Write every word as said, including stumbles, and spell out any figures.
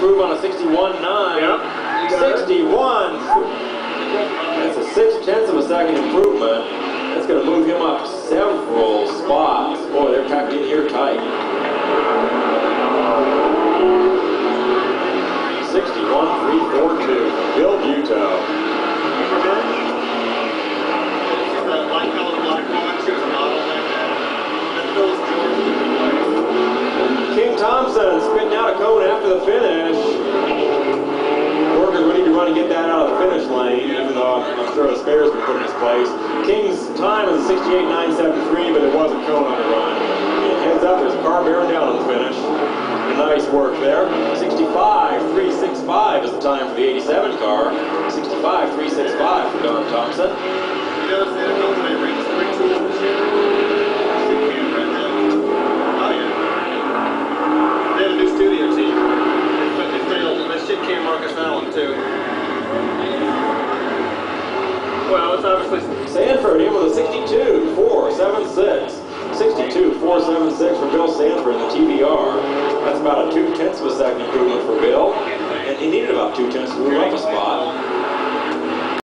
improve on a sixty-one nine. Yep. sixty-one. That's a six tenths of a second improvement. That's going to move him up several spots. Boy, they're packed in here tight. sixty-one three forty-two. Bill Buetow. King Thompson spitting out a cone after the finish. Workers, we need to run and get that out of the finish lane, even though I'm, I'm sure the spares been put in his place. King's time is a sixty-eight nine seventy-three, but it was a cone on the run. And heads up, there's a car bearing down on the finish. Nice work there. sixty-five three sixty-five is the time for the eighty-seven car. sixty-five three sixty-five for Don Thompson. Well, it's obviously Sanford in with a sixty-two four seventy-six. sixty-two four seventy-six for Bill Sanford in the T V R. That's about a two tenths of a second.